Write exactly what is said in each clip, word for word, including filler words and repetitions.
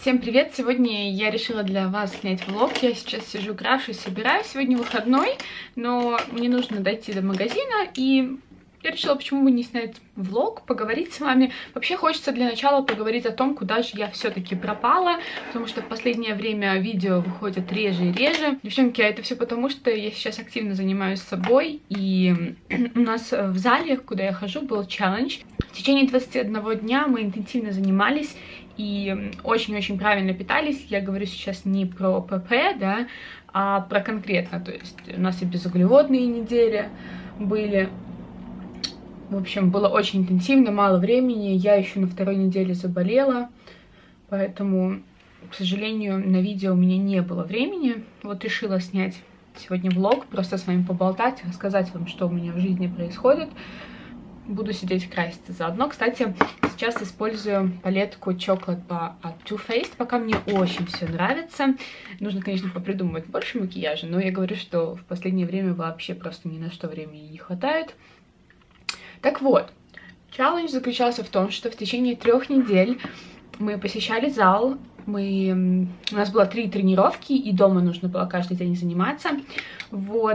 Всем привет! Сегодня я решила для вас снять влог. Я сейчас сижу, крашусь, собираюсь. Сегодня выходной, но мне нужно дойти до магазина, и я решила, почему бы не снять влог, поговорить с вами. Вообще хочется для начала поговорить о том, куда же я все-таки пропала, потому что в последнее время видео выходят реже и реже. Девчонки, а это все потому, что я сейчас активно занимаюсь собой, и у нас в зале, куда я хожу, был челлендж. В течение двадцати одного дня мы интенсивно занимались и очень-очень правильно питались. Я говорю сейчас не про ПП, да, а про конкретно. То есть у нас и безуглеводные недели были. В общем, было очень интенсивно, мало времени. Я еще на второй неделе заболела, поэтому, к сожалению, на видео у меня не было времени. Вот решила снять сегодня влог, просто с вами поболтать, рассказать вам, что у меня в жизни происходит. Буду сидеть краситься заодно. Кстати, сейчас использую палетку Chocolate Bar от Too Faced. Пока мне очень все нравится. Нужно, конечно, попридумывать больше макияжа, но я говорю, что в последнее время вообще просто ни на что времени не хватает. Так вот, челлендж заключался в том, что в течение трех недель мы посещали зал. Мы... У нас было три тренировки, и дома нужно было каждый день заниматься. Вот.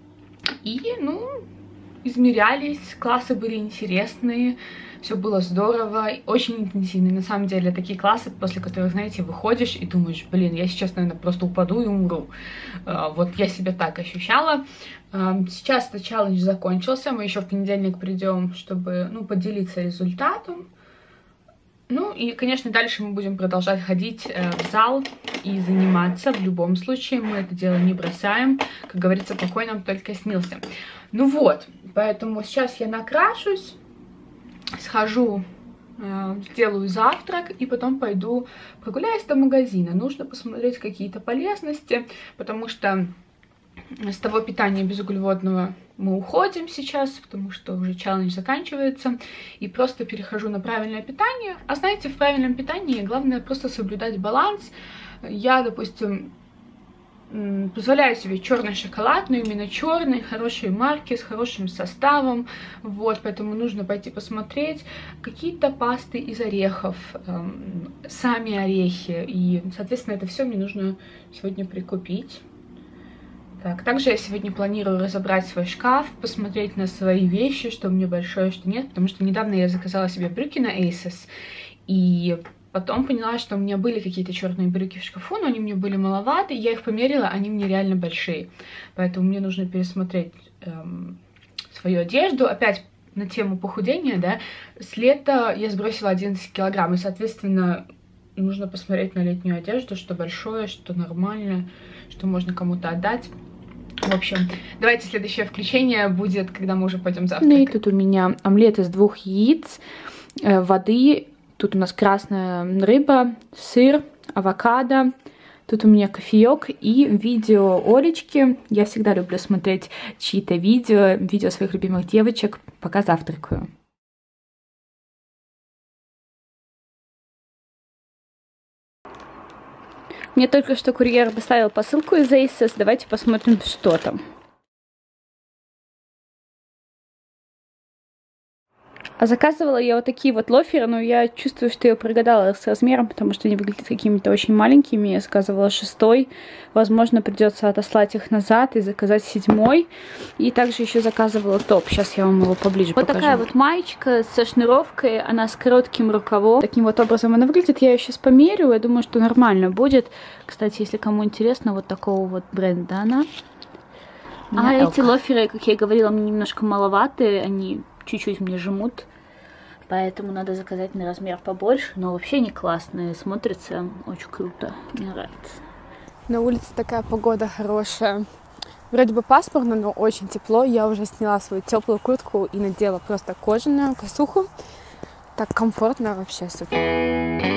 И, ну... измерялись, классы были интересные, все было здорово, очень интенсивно. На самом деле, такие классы, после которых, знаете, выходишь и думаешь, блин, я сейчас, наверное, просто упаду и умру. Вот я себя так ощущала. Сейчас этот челлендж закончился, мы еще в понедельник придем, чтобы, ну, поделиться результатом. Ну и, конечно, дальше мы будем продолжать ходить в зал и заниматься. В любом случае мы это дело не бросаем. Как говорится, покой нам только снился. Ну вот, поэтому сейчас я накрашусь, схожу, э, сделаю завтрак и потом пойду прогуляюсь до магазина. Нужно посмотреть какие-то полезности, потому что с того питания безуглеводного мы уходим сейчас, потому что уже челлендж заканчивается, и просто перехожу на правильное питание. А знаете, в правильном питании главное просто соблюдать баланс. Я, допустим, позволяю себе черный шоколад, но именно черный, хорошей марки, с хорошим составом. Вот, поэтому нужно пойти посмотреть. Какие-то пасты из орехов, эм, сами орехи. И, соответственно, это все мне нужно сегодня прикупить. Так, также я сегодня планирую разобрать свой шкаф, посмотреть на свои вещи, что у меня большое, что нет. Потому что недавно я заказала себе брюки на Asos. И... потом поняла, что у меня были какие-то черные брюки в шкафу, но они мне были маловаты. Я их померила, они мне реально большие. Поэтому мне нужно пересмотреть эм, свою одежду. Опять на тему похудения, да. С лета я сбросила одиннадцать килограмм. И, соответственно, нужно посмотреть на летнюю одежду, что большое, что нормальное, что можно кому-то отдать. В общем, давайте следующее включение будет, когда мы уже пойдем завтракать. Ну и тут у меня омлет из двух яиц, э, воды. Тут у нас красная рыба, сыр, авокадо. Тут у меня кофеек и видео Олечки. Я всегда люблю смотреть чьи-то видео, видео своих любимых девочек, пока завтракаю. Мне только что курьер доставил посылку из Asos. Давайте посмотрим, что там. А заказывала я вот такие вот лоферы, но я чувствую, что я прогадала с размером, потому что они выглядят какими-то очень маленькими. Я заказывала шестой. Возможно, придется отослать их назад и заказать седьмой. И также еще заказывала топ. Сейчас я вам его поближе вот покажу. Вот такая вот маечка со шнуровкой, она с коротким рукавом. Таким вот образом она выглядит. Я ее сейчас померю, я думаю, что нормально будет. Кстати, если кому интересно, вот такого вот бренда она. А эти лоферы, как я и говорила, мне немножко маловаты, они... чуть-чуть мне жмут, поэтому надо заказать на размер побольше, но вообще не классные, смотрится очень круто, мне нравится. На улице такая погода хорошая, вроде бы пасмурно, но очень тепло. Я уже сняла свою теплую куртку и надела просто кожаную косуху, так комфортно, вообще супер.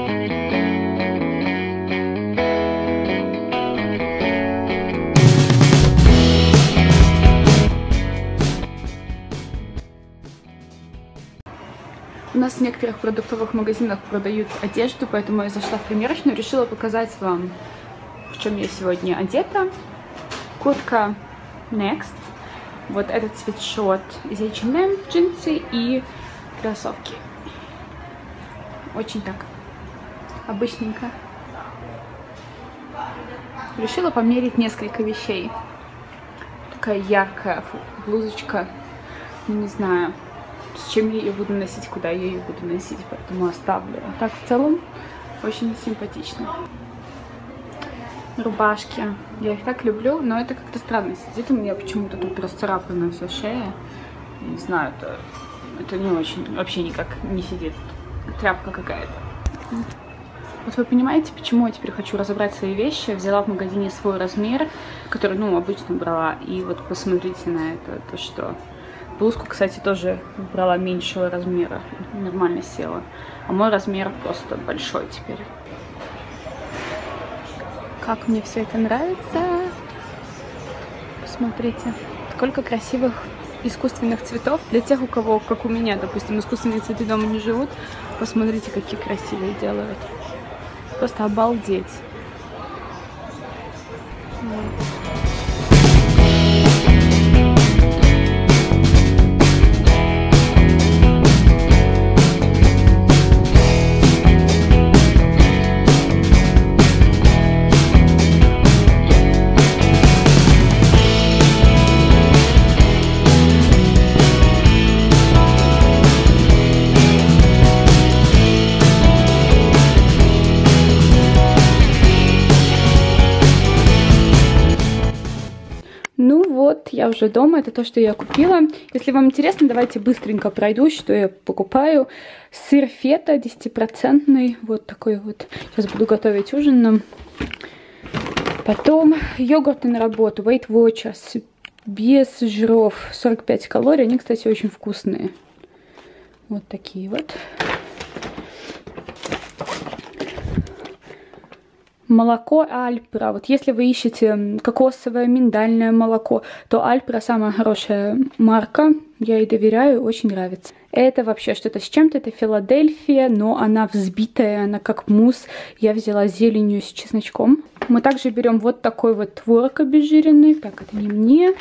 У нас в некоторых продуктовых магазинах продают одежду, поэтому я зашла в примерочную, решила показать вам, в чем я сегодня одета. Куртка Next, вот этот свитшот из эйч энд эм, джинсы и кроссовки. Очень так обычненько. Решила померить несколько вещей. Такая яркая блузочка. Не знаю, с чем я ее буду носить, куда я ее буду носить, поэтому оставлю. А так в целом очень симпатично. Рубашки. Я их так люблю, но это как-то странно сидит у меня почему-то тут расцарапанная вся шея. Не знаю, это, это не очень, вообще никак не сидит. Тряпка какая-то. Вот вы понимаете, почему я теперь хочу разобрать свои вещи. Взяла в магазине свой размер, который, ну, обычно брала. И вот посмотрите на это, то что... Блузку, кстати, тоже брала меньшего размера. Нормально села. А мой размер просто большой теперь. Как мне все это нравится. Посмотрите. Сколько красивых искусственных цветов. Для тех, у кого, как у меня, допустим, искусственные цветы дома не живут. Посмотрите, какие красивые делают. Просто обалдеть. Вот, я уже дома, это то, что я купила. Если вам интересно, давайте быстренько пройдусь, что я покупаю. Сыр фета десятипроцентный, вот такой вот. Сейчас буду готовить ужин нам. Потом йогурты на работу, Weight Watchers, без жиров, сорок пять калорий. Они, кстати, очень вкусные. Вот такие вот. Молоко Альпра. Вот если вы ищете кокосовое, миндальное молоко, то Альпра самая хорошая марка. Я ей доверяю, очень нравится. Это вообще что-то с чем-то. Это Филадельфия, но она взбитая, она как мусс. Я взяла зеленью с чесночком. Мы также берем вот такой вот творог обезжиренный. Так, это не мне.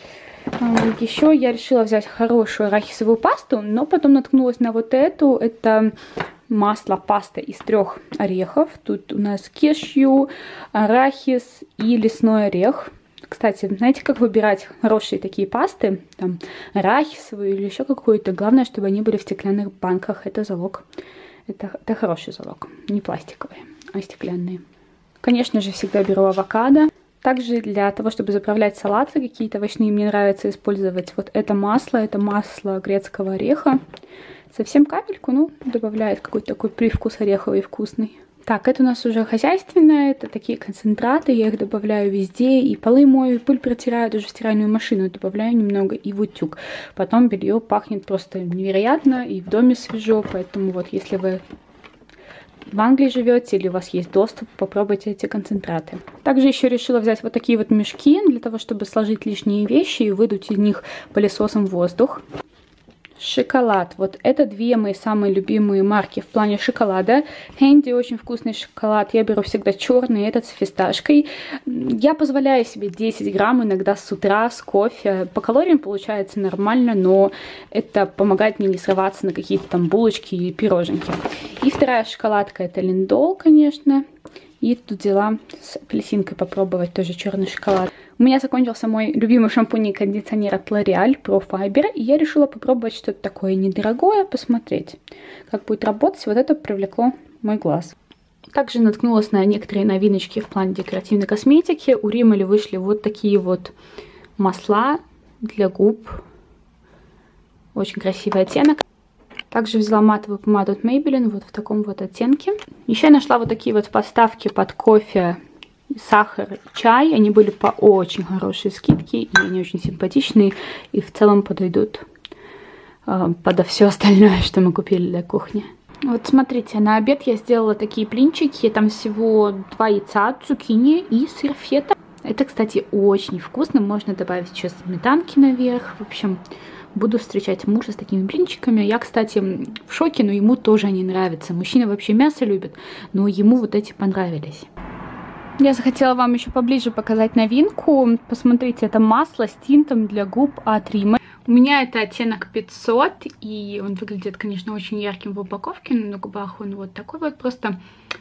Еще я решила взять хорошую арахисовую пасту, но потом наткнулась на вот эту. Это масло, паста из трех орехов. Тут у нас кешью, арахис и лесной орех. Кстати, знаете, как выбирать хорошие такие пасты? Там арахисовую или еще какую-то. Главное, чтобы они были в стеклянных банках. Это залог. Это, это хороший залог. Не пластиковые, а стеклянные. Конечно же, всегда беру авокадо. Также для того, чтобы заправлять салаты какие-то овощные, мне нравится использовать вот это масло. Это масло грецкого ореха. Совсем капельку, ну, добавляет какой-то такой привкус ореховый вкусный. Так, это у нас уже хозяйственное, это такие концентраты, я их добавляю везде, и полы мою, и пыль протираю, даже в стиральную машину добавляю немного, и в утюг. Потом белье пахнет просто невероятно, и в доме свежо, поэтому вот если вы в Англии живете или у вас есть доступ, попробуйте эти концентраты. Также еще решила взять вот такие вот мешки, для того, чтобы сложить лишние вещи и выдуть из них пылесосом воздух. Шоколад. Вот это две мои самые любимые марки в плане шоколада. Хенди очень вкусный шоколад. Я беру всегда черный, этот с фисташкой. Я позволяю себе десять грамм иногда с утра с кофе. По калориям получается нормально, но это помогает мне не срываться на какие-то там булочки и пироженки. И вторая шоколадка это Линдол, конечно. И тут взяла с апельсинкой попробовать тоже черный шоколад. У меня закончился мой любимый шампунь и кондиционер от L'Oreal Pro Fiber. И я решила попробовать что-то такое недорогое, посмотреть, как будет работать. Вот это привлекло мой глаз. Также наткнулась на некоторые новиночки в плане декоративной косметики. У Rimmel вышли вот такие вот масла для губ. Очень красивый оттенок. Также взяла матовую помаду от Maybelline вот в таком вот оттенке. Еще я нашла вот такие вот подставки под кофе, сахар и чай. Они были по очень хорошей скидке, и они очень симпатичные. И в целом подойдут э, под все остальное, что мы купили для кухни. Вот смотрите, на обед я сделала такие блинчики. Там всего два яйца, цукини и сыр фета. Это, кстати, очень вкусно. Можно добавить еще сметанки наверх. В общем, буду встречать мужа с такими блинчиками. Я, кстати, в шоке, но ему тоже они нравятся. Мужчина вообще мясо любит, но ему вот эти понравились. Я захотела вам еще поближе показать новинку. Посмотрите, это масло с тинтом для губ от Rimmel. У меня это оттенок пятьсот, и он выглядит, конечно, очень ярким в упаковке, но на губах он вот такой вот. Просто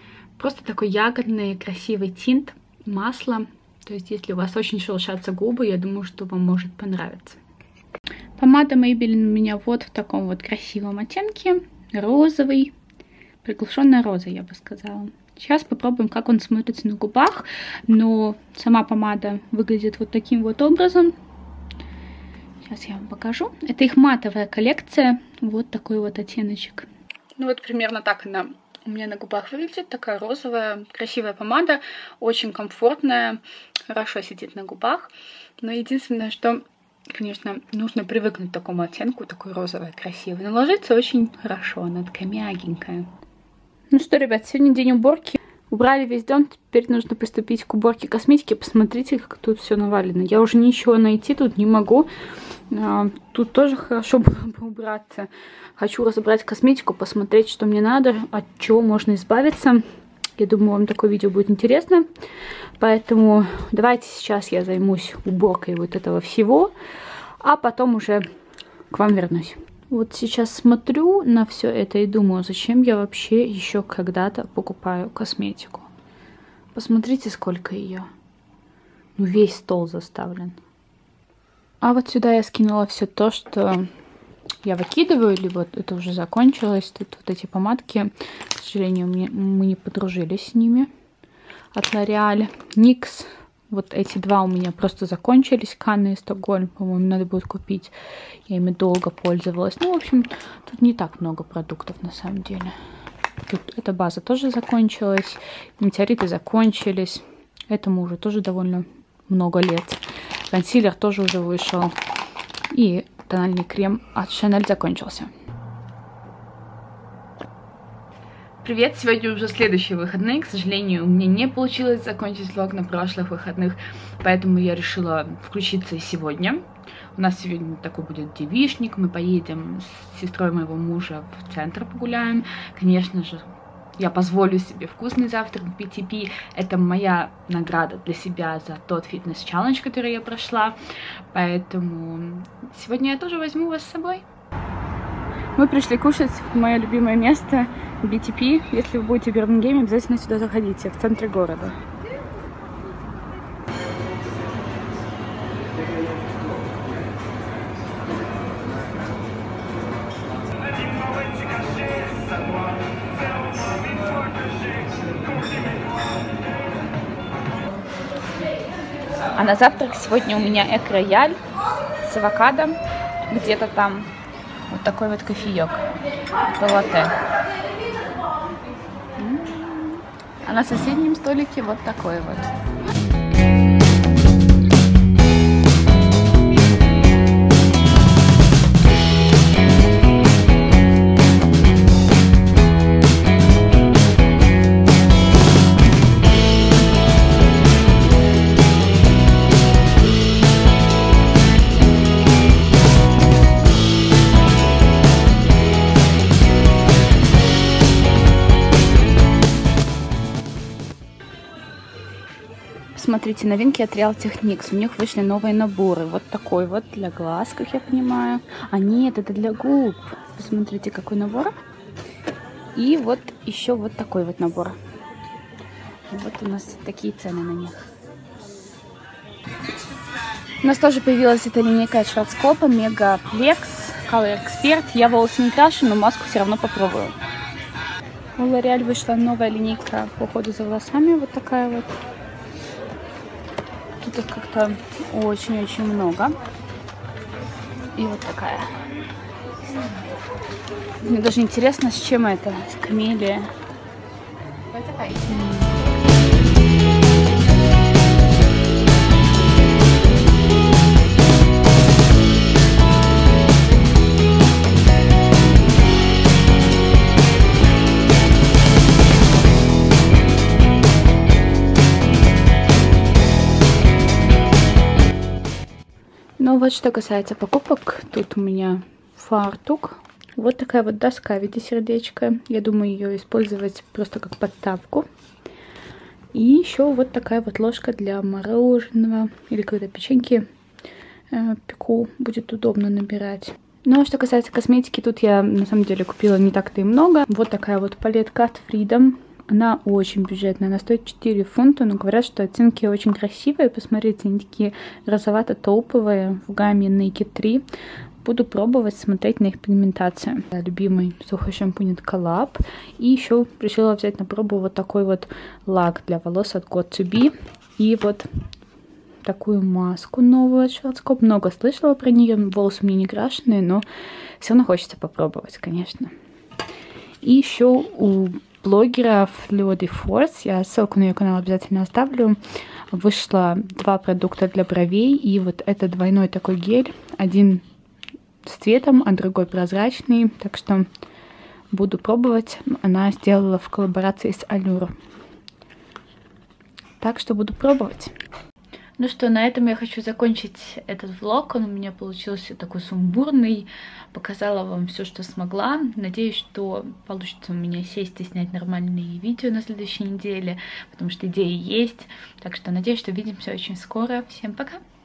Просто такой ягодный красивый тинт, масло. То есть если у вас очень шелушатся губы, я думаю, что вам может понравиться. Помада Maybelline у меня вот в таком вот красивом оттенке. Розовый. Приглушенная роза, я бы сказала. Сейчас попробуем, как он смотрится на губах. Но сама помада выглядит вот таким вот образом. Сейчас я вам покажу. Это их матовая коллекция. Вот такой вот оттеночек. Ну вот примерно так она у меня на губах выглядит. Такая розовая, красивая помада. Очень комфортная. Хорошо сидит на губах. Но единственное, что, конечно, нужно привыкнуть к такому оттенку. Такой розовый, красивый. Но ложится очень хорошо. Она такая мягенькая. Ну что, ребят, сегодня день уборки. Убрали весь дом, теперь нужно приступить к уборке косметики. Посмотрите, как тут все навалено. Я уже ничего найти тут не могу. Тут тоже хорошо было бы убраться. Хочу разобрать косметику, посмотреть, что мне надо, от чего можно избавиться. Я думаю, вам такое видео будет интересно. Поэтому давайте сейчас я займусь уборкой вот этого всего, а потом уже к вам вернусь. Вот сейчас смотрю на все это и думаю, зачем я вообще еще когда-то покупаю косметику. Посмотрите, сколько ее. Ну, весь стол заставлен. А вот сюда я скинула все то, что я выкидываю, либо это уже закончилось. Тут вот эти помадки, к сожалению, мы не подружились с ними. От L'Oréal, никс. Вот эти два у меня просто закончились. Канны и Стокгольм, по-моему, надо будет купить. Я ими долго пользовалась. Ну, в общем, тут не так много продуктов на самом деле. Тут эта база тоже закончилась. Метеориты закончились. Этому уже тоже довольно много лет. Консилер тоже уже вышел. И тональный крем от Chanel закончился. Привет! Сегодня уже следующие выходные. К сожалению, у меня не получилось закончить влог на прошлых выходных, поэтому я решила включиться сегодня. У нас сегодня такой будет девичник. Мы поедем с сестрой моего мужа в центр погуляем. Конечно же, я позволю себе вкусный завтрак в би ти пи. Это моя награда для себя за тот фитнес-челлендж, который я прошла. Поэтому сегодня я тоже возьму вас с собой. Мы пришли кушать в мое любимое место би ти пи. Если вы будете в Бирмингеме, обязательно сюда заходите, в центре города. А на завтрак сегодня у меня эк-рояль с авокадо. Где-то там вот такой вот кофеек. Это латте. А на соседнем столике вот такой вот. Смотрите, новинки от Real Techniques. У них вышли новые наборы. Вот такой вот для глаз, как я понимаю. А нет, это для губ. Посмотрите, какой набор. И вот еще вот такой вот набор. И вот у нас такие цены на них. У нас тоже появилась эта линейка от Schwarzkopf, Mega Flex, Color Expert. Я волосы не крашу, но маску все равно попробую. У L'Oréal вышла новая линейка по уходу за волосами. Вот такая вот. Тут их как-то очень-очень много. И вот такая. Мне даже интересно, с чем это. С камелия. Ну вот что касается покупок, тут у меня фартук. Вот такая вот доска в виде сердечка. Я думаю ее использовать просто как подставку. И еще вот такая вот ложка для мороженого или когда печеньки э, пеку. Будет удобно набирать. Ну а что касается косметики, тут я на самом деле купила не так-то и много. Вот такая вот палетка от Freedom. Она очень бюджетная, она стоит четыре фунта, но говорят, что оттенки очень красивые. Посмотрите, они такие розовато-тауповые в гамме Naked три. Буду пробовать, смотреть на их пигментацию. Любимый сухой шампунь от Коллаб. И еще решила взять на пробу вот такой вот лак для волос от Got to Be. И вот такую маску новую от Schwarzkopf. Много слышала про нее, волосы у меня не крашеные, но все равно хочется попробовать, конечно. И еще у блогера Fleur de Force, я ссылку на ее канал обязательно оставлю, вышло два продукта для бровей. И вот это двойной такой гель. Один с цветом, а другой прозрачный. Так что буду пробовать. Она сделала в коллаборации с Allure. Так что буду пробовать. Ну что, на этом я хочу закончить этот влог. Он у меня получился такой сумбурный. Показала вам все, что смогла. Надеюсь, что получится у меня сесть и снять нормальные видео на следующей неделе, потому что идеи есть. Так что надеюсь, что увидимся очень скоро. Всем пока!